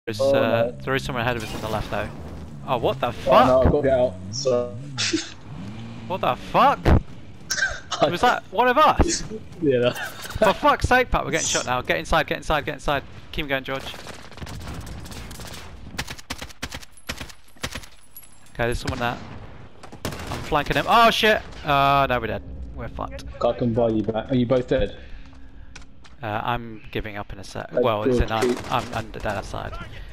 There is someone ahead of us on the left though. Oh, what the fuck? Oh no, I've got to get out. So... What the fuck? Was that one of us? Yeah. For fuck's sake, Pat, we're getting shot now. Get inside, get inside, get inside. Keep going, George. Okay, there's someone there. I'm flanking him. Oh shit! No, we're dead. We're fucked. I can buy you back. Are you both dead? I'm giving up in a sec. Well, it's in. I'm under dead outside.